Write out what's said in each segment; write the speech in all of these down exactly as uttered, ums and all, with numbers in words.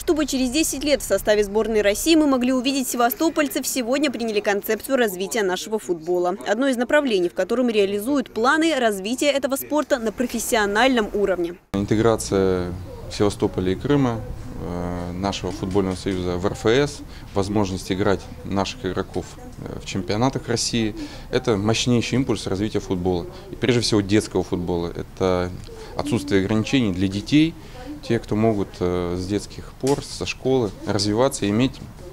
Чтобы через десять лет в составе сборной России мы могли увидеть севастопольцев, сегодня приняли концепцию развития нашего футбола. Одно из направлений, в котором реализуют планы развития этого спорта на профессиональном уровне. Интеграция Севастополя и Крыма, нашего футбольного союза в эр эф эс, возможность играть наших игроков в чемпионатах России – это мощнейший импульс развития футбола. И прежде всего детского футбола. Это отсутствие ограничений для детей, те, кто могут с детских пор, со школы развиваться и иметь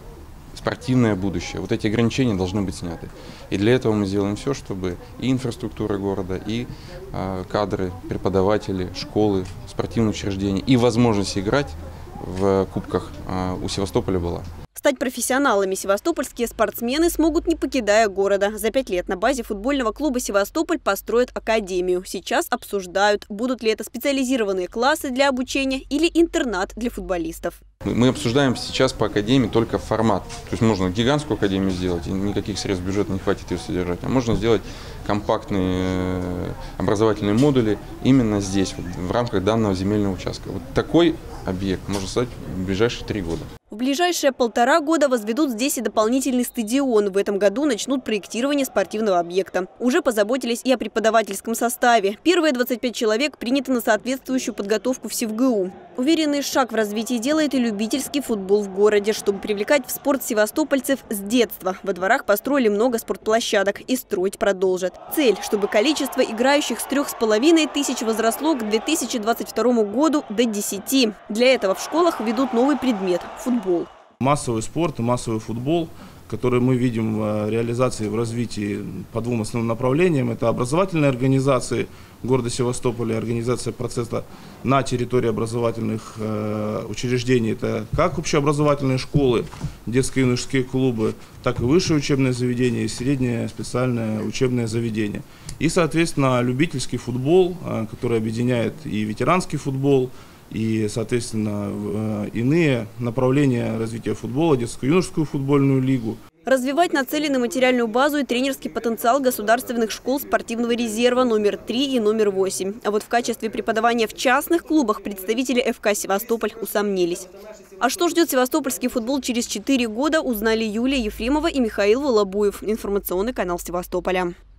спортивное будущее. Вот эти ограничения должны быть сняты. И для этого мы сделаем все, чтобы и инфраструктура города, и э, кадры, преподаватели, школы, спортивные учреждения, и возможность играть в кубках э, у Севастополя была. Стать профессионалами севастопольские спортсмены смогут, не покидая города. За пять лет на базе футбольного клуба «Севастополь» построят академию. Сейчас обсуждают, будут ли это специализированные классы для обучения или интернат для футболистов. Мы обсуждаем сейчас по академии только формат. То есть можно гигантскую академию сделать, и никаких средств бюджета не хватит ее содержать. А можно сделать компактные образовательные модули именно здесь, в рамках данного земельного участка. Вот такой объект можно создать в ближайшие три года. В ближайшие полтора года возведут здесь и дополнительный стадион. В этом году начнут проектирование спортивного объекта. Уже позаботились и о преподавательском составе. Первые двадцать пять человек приняты на соответствующую подготовку в СевГУ. Уверенный шаг в развитии делает и любительский футбол в городе. Чтобы привлекать в спорт севастопольцев с детства. Во дворах построили много спортплощадок и строить продолжат. Цель, чтобы количество играющих с трех с половиной тысяч возросло к две тысячи двадцать второму году до десяти. Для этого в школах введут новый предмет – футбол. Массовый спорт и массовый футбол, который мы видим в реализации, в развитии по двум основным направлениям. Это образовательные организации города Севастополя, организация процесса на территории образовательных э, учреждений. Это как общеобразовательные школы, детские и юношеские клубы, так и высшее учебное заведение, и среднее специальное учебное заведение. И, соответственно, любительский футбол, э, который объединяет и ветеранский футбол, и, соответственно, иные направления развития футбола, детско-юношескую футбольную лигу. Развивать нацелены материальную базу и тренерский потенциал государственных школ спортивного резерва номер три и номер восемь. А вот в качестве преподавания в частных клубах представители эф ка «Севастополь» усомнились. А что ждет севастопольский футбол через четыре года, узнали Юлия Ефремова и Михаил Волобуев. Информационный канал Севастополя.